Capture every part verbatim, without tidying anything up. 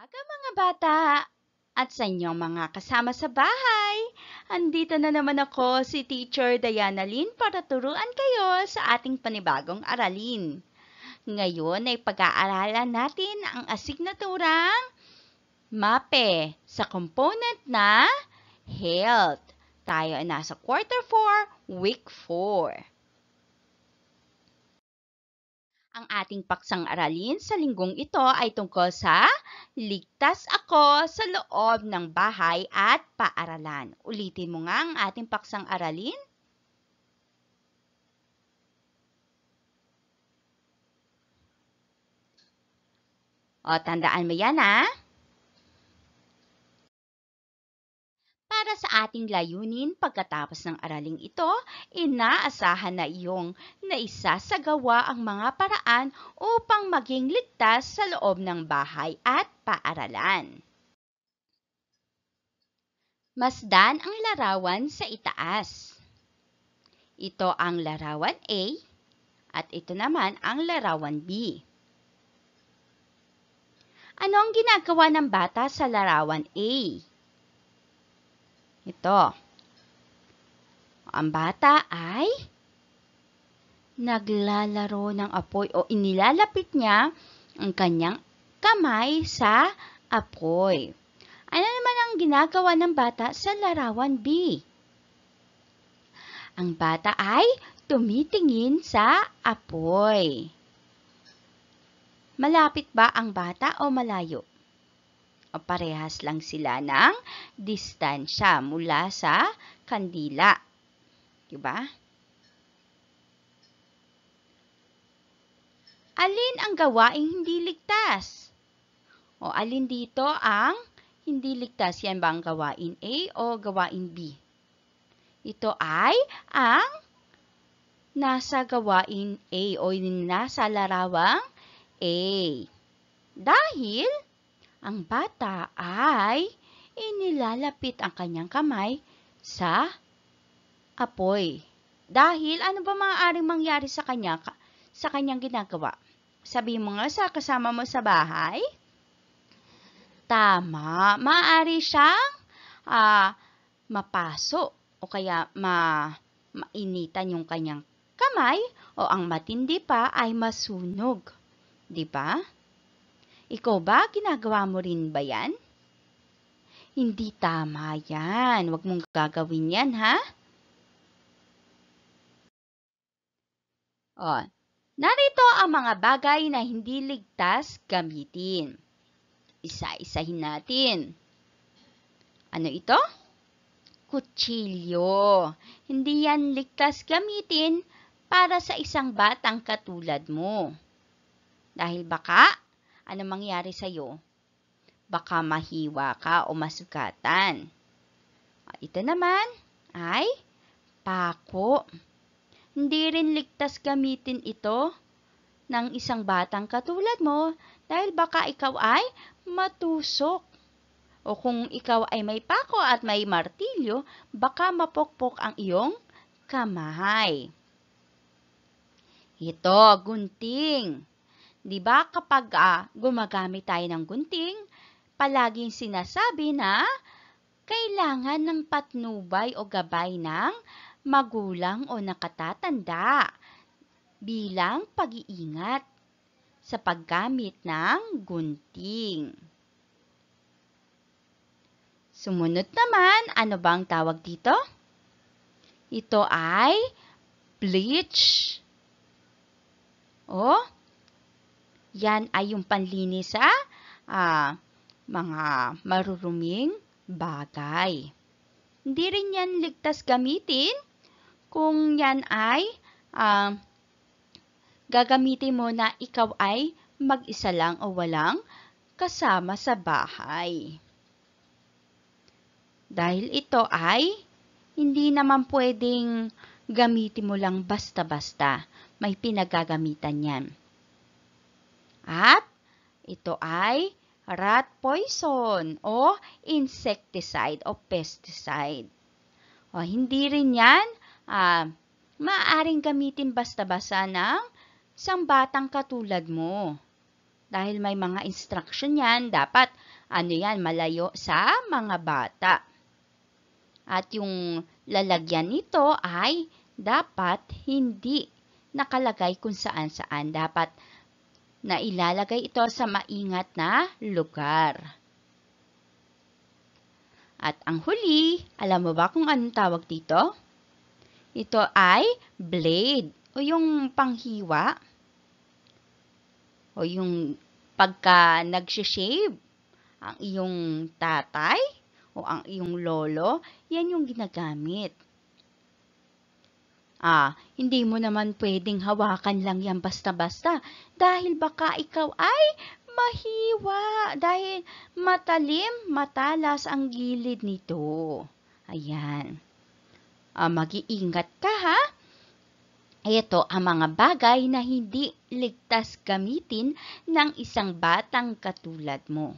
umaga mga bata at sa inyong mga kasama sa bahay. Andito na naman ako, si Teacher Diana Lynn, para turuan kayo sa ating panibagong aralin. Ngayon ay pag-aaralan natin ang asignaturang MAPE sa component na Health. Tayo ay nasa quarter four, week four. Ang ating paksang aralin sa linggong ito ay tungkol sa ligtas ako sa loob ng bahay at paaralan. Ulitin mo nga ang ating paksang aralin. O, tandaan mo yan ha. Para sa ating layunin pagkatapos ng araling ito, inaasahan na iyong naisasagawa ang mga paraan upang maging ligtas sa loob ng bahay at paaralan. Masdan ang larawan sa itaas. Ito ang larawan A at ito naman ang larawan B. Ano ang ginagawa ng bata sa larawan A? Ito. Ang bata ay naglalaro ng apoy o inilalapit niya ang kanyang kamay sa apoy. Ano naman ang ginagawa ng bata sa larawan B? Ang bata ay tumitingin sa apoy. Malapit ba ang bata o malayo? O parehas lang sila ng distansya mula sa kandila. Diba? Alin ang gawaing hindi ligtas? O alin dito ang hindi ligtas? Yan ba ang gawain A o gawain B? Ito ay ang nasa gawain A o nasa larawang A. Dahil ang bata ay inilalapit ang kanyang kamay sa apoy. Dahil ano ba maaaring mangyari sa kanya, sa kanyang ginagawa? Sabihin mo nga sa kasama mo sa bahay. Tama, maaari siyang uh, mapaso o kaya ma, mainitan yung kanyang kamay o ang matindi pa ay masunog. Di ba? Ikaw ba, ginagawa mo rin ba yan? Hindi tama yan. Huwag mong gagawin yan, ha? O, narito ang mga bagay na hindi ligtas gamitin. Isa-isahin natin. Ano ito? Kutsilyo. Hindi yan ligtas gamitin para sa isang batang katulad mo. Dahil baka ano mangyari sa'yo? Baka mahiwa ka o masugatan. Ito naman ay pako. Hindi rin ligtas gamitin ito ng isang batang katulad mo dahil baka ikaw ay matusok. O kung ikaw ay may pako at may martilyo, baka mapokpok ang iyong kamay. Ito, gunting. Di ba kapag uh, gumagamit tayo ng gunting, palaging sinasabi na kailangan ng patnubay o gabay ng magulang o nakatatanda bilang pag-iingat sa paggamit ng gunting. Sumunod naman, ano bang tawag dito? Ito ay bleach. O, yan ay yung panlinis sa uh, mga maruruming bagay. Hindi rin yan ligtas gamitin kung yan ay uh, gagamitin mo na ikaw ay mag-isa lang o walang kasama sa bahay. Dahil ito ay hindi naman pwedeng gamitin mo lang basta-basta. May pinagagamitan yan. At ito ay rat poison o insecticide o pesticide. O, hindi rin yan uh, maaaring gamitin basta-basta ng isang batang katulad mo. Dahil may mga instruction yan, dapat ano yan, malayo sa mga bata. At yung lalagyan nito ay dapat hindi nakalagay kung saan-saan. Dapat na ilalagay ito sa maingat na lugar. At ang huli, alam mo ba kung anong tawag dito? Ito ay blade o yung panghiwa o yung pagka nagsishave ang iyong tatay o ang iyong lolo, yan yung ginagamit. Ah, hindi mo naman pwedeng hawakan lang yan basta-basta dahil baka ikaw ay mahiwa dahil matalim, matalas ang gilid nito. Ayan. Ah, mag-iingat ka ha. Ito ang mga bagay na hindi ligtas gamitin ng isang batang katulad mo.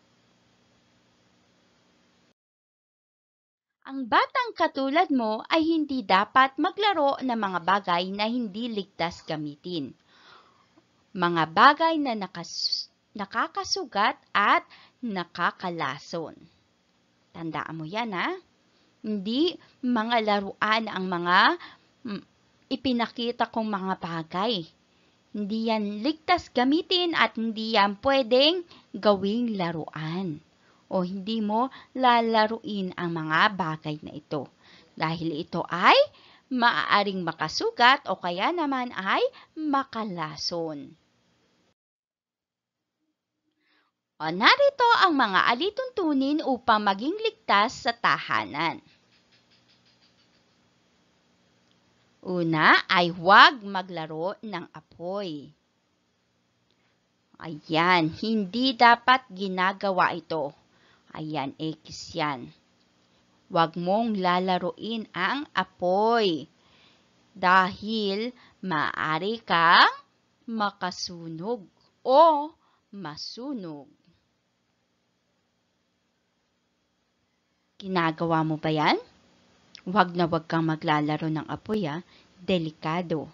Ang batang katulad mo ay hindi dapat maglaro ng mga bagay na hindi ligtas gamitin. Mga bagay na nakas nakakasugat at nakakalason. Tandaan mo yan ha. Hindi mga laruan ang mga mm, ipinakita kong mga bagay. Hindi yan ligtas gamitin at hindi yan pwedeng gawing laruan. O hindi mo lalaruin ang mga bagay na ito. Dahil ito ay maaaring makasugat o kaya naman ay makalason. O narito ang mga alituntunin upang maging ligtas sa tahanan. Una ay huwag maglaro ng apoy. Ayan, hindi dapat ginagawa ito. Ayan, X yan. Huwag mong lalaruin ang apoy dahil maaari kang makasunog o masunog. Ginagawa mo ba yan? Huwag na huwag kang maglalaro ng apoy ha. Delikado.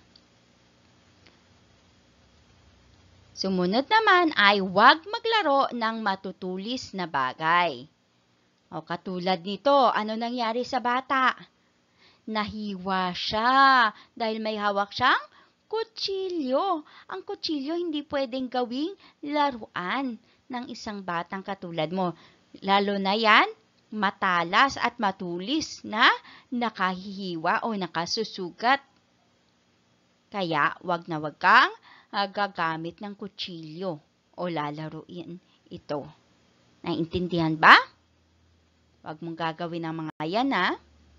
Sumunod naman ay huwag maglaro ng matutulis na bagay. O katulad nito, ano nangyari sa bata? Nahiwa siya dahil may hawak siyang kutsilyo. Ang kutsilyo hindi pwedeng gawing laruan ng isang batang katulad mo. Lalo na yan, matalas at matulis na nakahihiwa o nakasusugat. Kaya wag na wag kang uh, gagamit ng kutsilyo o lalaruin ito. Naintindihan ba? Wag mong gagawin ang mga yan ha.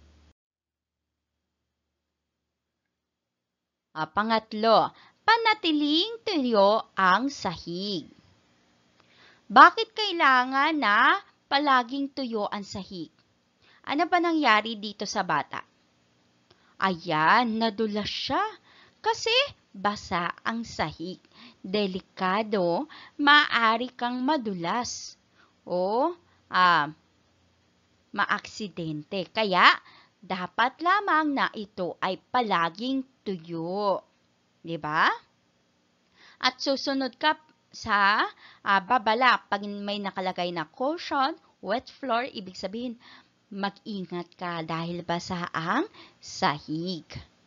Uh, pangatlo, panatiling tuyo ang sahig. Bakit kailangan na palaging tuyo ang sahig? Ano ba nangyari dito sa bata? Ayan, nadulas siya kasi basa ang sahig. Delikado, maaari kang madulas o ah, maaksidente. Kaya, dapat lamang na ito ay palaging tuyo. Diba? At susunod ka sa uh, babala, pag may nakalagay na caution, wet floor, ibig sabihin, mag-ingat ka dahil basa ang sahig.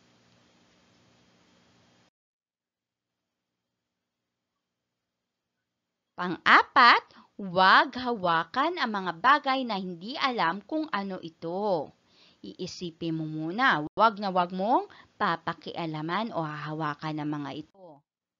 Pang-apat, huwag hawakan ang mga bagay na hindi alam kung ano ito. Iisipin mo muna, huwag na huwag mong papakialaman o hahawakan ng mga ito.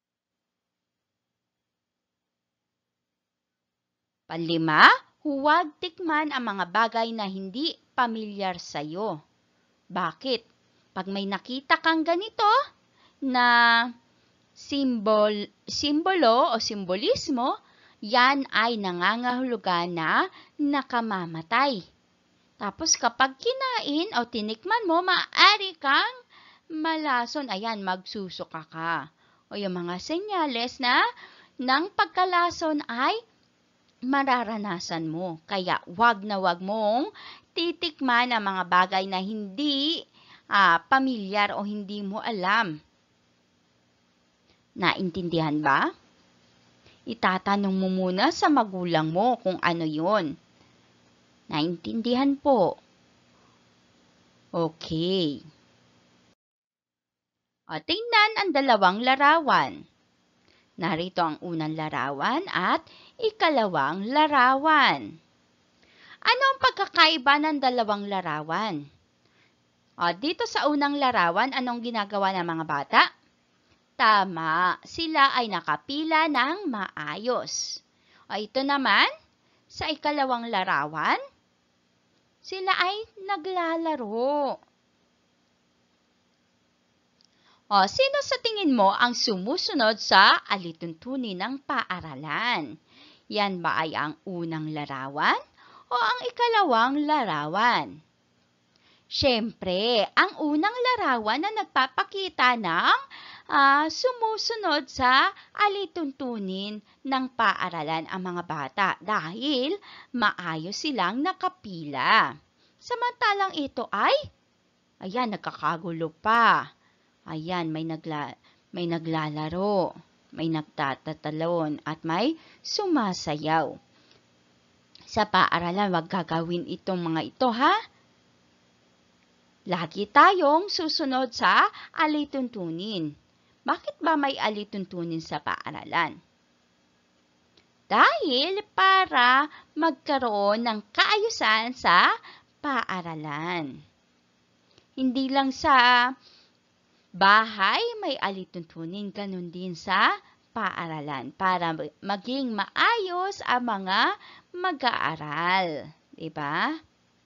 Panlima, huwag tikman ang mga bagay na hindi pamilyar sa iyo. Bakit? Pag may nakita kang ganito na simbol, simbolo o simbolismo, yan ay nangangahulugan na nakamamatay. Tapos kapag kinain o tinikman mo, maaari kang malason. Ayan, magsusuka ka. O yung mga senyales na ng pagkalason ay mararanasan mo. Kaya wag na wag mong titikman ang mga bagay na hindi ah, pamilyar o hindi mo alam. Naintindihan ba? itatanong mo muna sa magulang mo kung ano yun. Naintindihan po? Okay. O, tingnan ang dalawang larawan. Narito ang unang larawan at ikalawang larawan. Ano ang pagkakaiba ng dalawang larawan? O, dito sa unang larawan, anong ginagawa ng mga bata? Tama, sila ay nakapila ng maayos. O, ito naman, sa ikalawang larawan, sila ay naglalaro. O, sino sa tingin mo ang sumusunod sa alituntunin ng paaralan? Yan ba ay ang unang larawan o ang ikalawang larawan? Siyempre, ang unang larawan na nagpapakita ng uh, sumusunod sa alituntunin ng paaralan ang mga bata dahil maayos silang nakapila. Samantalang ito ay, ayan, nagkakagulo pa. Ayan, may, nagla, may naglalaro, may nagtatatalon, at may sumasayaw. Sa paaralan, wag gagawin itong mga ito, ha? Lagi tayong susunod sa alituntunin. Bakit ba may alituntunin sa paaralan? Dahil para magkaroon ng kaayusan sa paaralan. Hindi lang sa bahay may alituntunin, ganun din sa paaralan para maging maayos ang mga mag-aaral. Diba?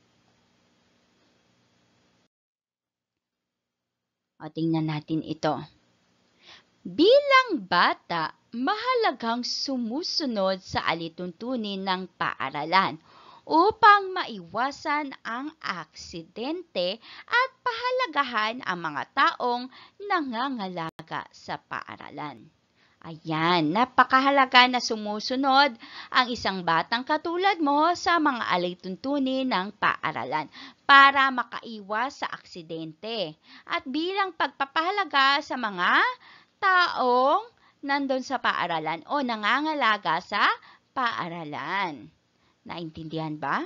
O, tingnan natin ito. Bilang bata, mahalagang sumusunod sa alituntunin ng paaralan upang maiwasan ang aksidente at pahalagahan ang mga taong nangangalaga sa paaralan. Ayan, napakahalaga na sumusunod ang isang batang katulad mo sa mga alituntunin ng paaralan para makaiwas sa aksidente at bilang pagpapahalaga sa mga taong nandun sa paaralan o nangangalaga sa paaralan. Naintindihan ba?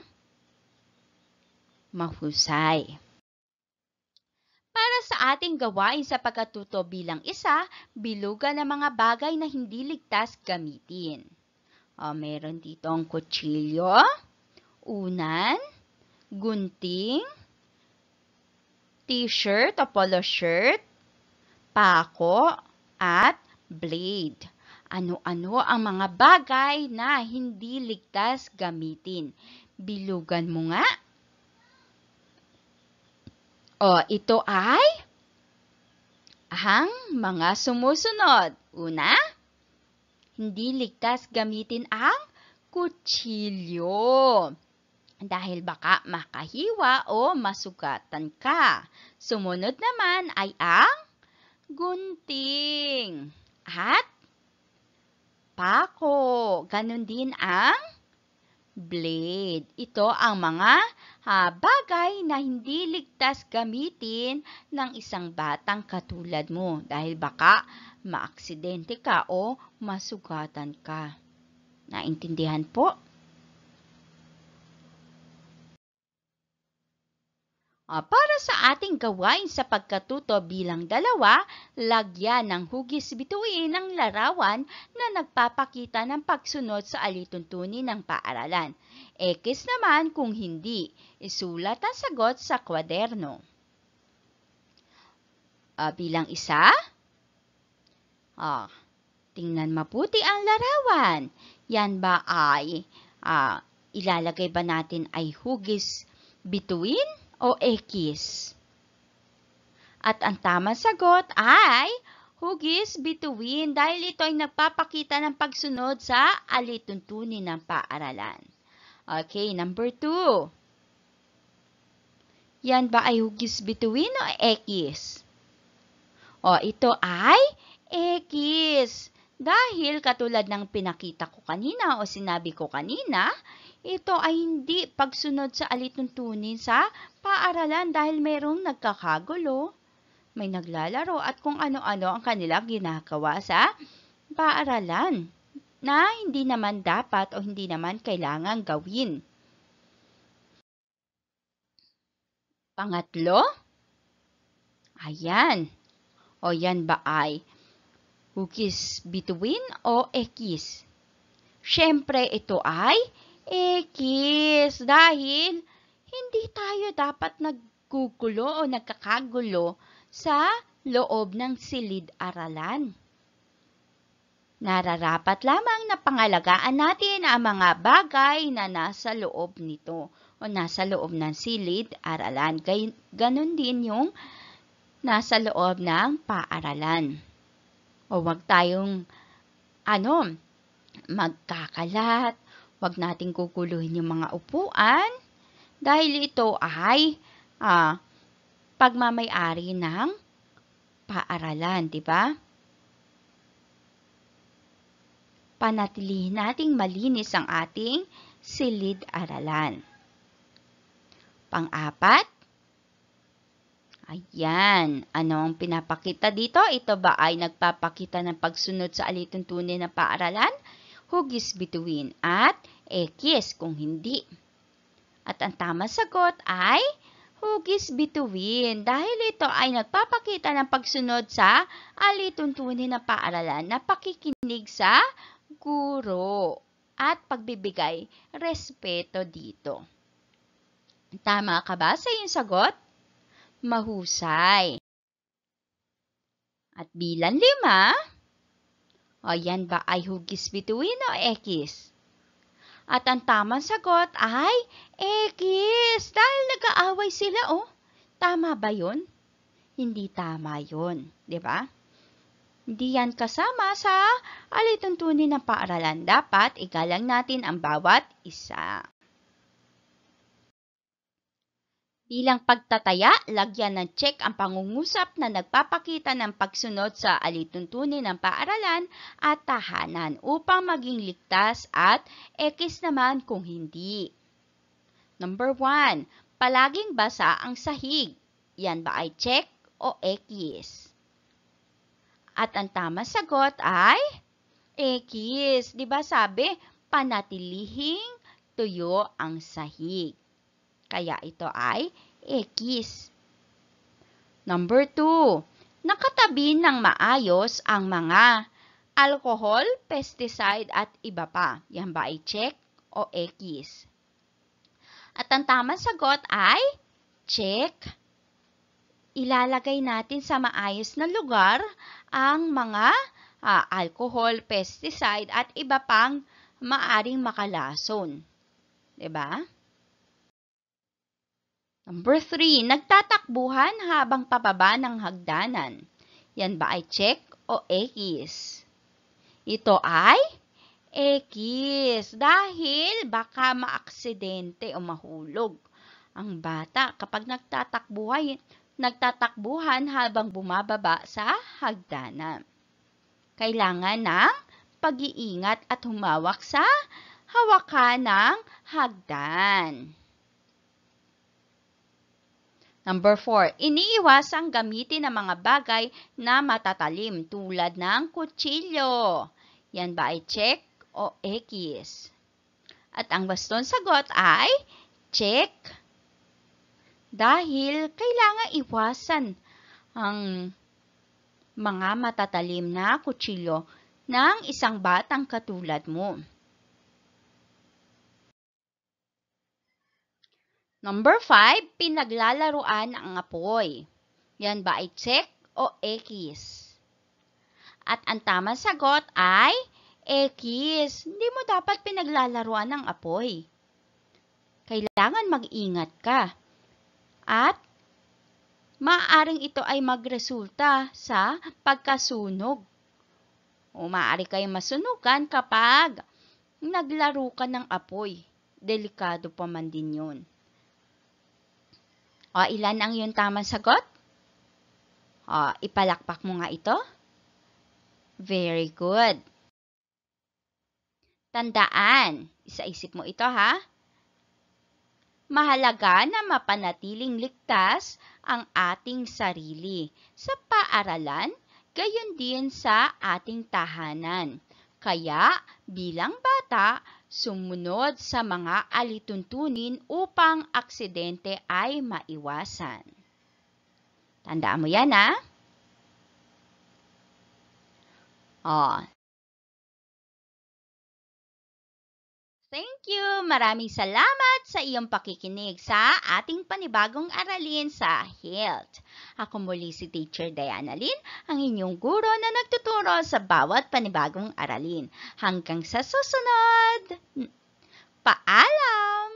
Mahusay. Para sa ating gawain sa pagkatuto bilang isa, bilugan ang mga bagay na hindi ligtas gamitin. O, meron dito ang kutsilyo, unan, gunting, t-shirt o polo shirt, pako, at blade. Ano-ano ang mga bagay na hindi ligtas gamitin? Bilugan mo nga. O, ito ay ang mga sumusunod. Una, hindi ligtas gamitin ang kutsilyo dahil baka makahiwa o masugatan ka. Sumunod naman ay ang gunting at pako. Ganon din ang blade. Ito ang mga ha, bagay na hindi ligtas gamitin ng isang batang katulad mo dahil baka maaksidente ka o masugatan ka. Naintindihan po? Para sa ating gawain sa pagkatuto bilang dalawa, lagyan ng hugis bituin ang larawan na nagpapakita ng pagsunod sa alituntunin ng paaralan. X naman kung hindi, isulat ang sagot sa kwaderno. Uh, bilang isa, uh, tingnan mabuti ang larawan. Yan ba ay, uh, ilalagay ba natin ay hugis bituin o X? At ang tamang sagot ay hugis bituin dahil ito ay nagpapakita ng pagsunod sa alituntunin ng paaralan. Okay, number two. Yan ba ay hugis bituin o X? O, ito ay X. Dahil katulad ng pinakita ko kanina o sinabi ko kanina, ito ay hindi pagsunod sa alituntunin sa paaralan dahil mayroong nagkakagulo, may naglalaro at kung ano-ano ang kanilang ginagawa sa paaralan. na hindi naman dapat o hindi naman kailangan gawin. Pangatlo, ayan. O yan ba ay hugis bituin o ekis? Siyempre ito ay ekis dahil hindi tayo dapat naggugulo o nagkakagulo sa loob ng silid-aralan. Nararapat lamang na pangalagaan natin ang mga bagay na nasa loob nito o nasa loob ng silid-aralan. Ganon din yung nasa loob ng paaralan. O wag tayong ano, magkakalat, wag nating guguluhin yung mga upuan dahil ito ay ah, pagmamay-ari ng paaralan, di ba? Panatilihin nating malinis ang ating silid-aralan. Pang-apat, ayan, ano ang pinapakita dito? Ito ba ay nagpapakita ng pagsunod sa alituntunin ng paaralan? Hugis bituin at ekis kung hindi. At ang tamang sagot ay hugis bituin dahil ito ay nagpapakita ng pagsunod sa alituntunin ng paaralan na pakikinig sa guro at pagbibigay respeto dito. Tama ka ba sa iyong sagot? Mahusay. At bilang lima, o yan ba ay hugis bituin o ekis? At ang tamang sagot ay ekis dahil nag-aaway sila oh. Tama ba yun? Hindi tama yun, di ba? Hindi yan kasama sa alituntunin ng paaralan. Dapat igalang natin ang bawat isa. Bilang pagtataya, lagyan ng check ang pangungusap na nagpapakita ng pagsunod sa alituntunin ng paaralan at tahanan upang maging ligtas at ekis naman kung hindi. Number one, palaging basa ang sahig. Yan ba ay check o ekis? At ang tamang sagot ay ekis. Di ba sabi, panatilihing tuyo ang sahig. Kaya ito ay ekis. Number two, nakatabi ng maayos ang mga alcohol, pesticide at iba pa. Yan ba ay check o ekis? At ang tamang sagot ay check. Ilalagay natin sa maayos na lugar ang mga uh, alcohol, pesticide at iba pang maaring makalason. Diba? Number three, nagtatakbuhan habang pababa ng hagdanan. Yan ba ay check o ekis? Ito ay ekis dahil baka maaksidente o mahulog ang bata kapag nagtatakbuhan, nagtatakbuhan habang bumababa sa hagdanan. Kailangan ng pag-iingat at humawak sa hawakan ng hagdan. Number four, iniiwasang gamitin ang mga bagay na matatalim tulad ng kutsilyo. Yan ba ay check o ekis? At ang baston sagot ay check. Dahil kailangan iwasan ang mga matatalim na kutsilyo ng isang batang katulad mo. Number five, pinaglalaruan ang apoy. Yan ba ay check o ekis? At ang tamang sagot ay ekis. Hindi mo dapat pinaglalaruan ng apoy. Kailangan mag-ingat ka. At maaaring ito ay magresulta sa pagkasunog. O maaari kayong masunugan kapag naglaro ka ng apoy. Delikado pa man din yun. O, ilan ang iyong tamang sagot? O, ipalakpak mo nga ito. Very good. Tandaan, isa-isip mo ito ha. Mahalaga na mapanatiling ligtas ang ating sarili sa paaralan, gayon din sa ating tahanan. Kaya, bilang bata, sumunod sa mga alituntunin upang aksidente ay maiwasan. Tandaan mo yan, ha? Oh. Thank you! Maraming salamat sa iyong pakikinig sa ating panibagong aralin sa health. Ako muli si Teacher Diana Lynn, ang inyong guro na nagtuturo sa bawat panibagong aralin. Hanggang sa susunod! Paalam!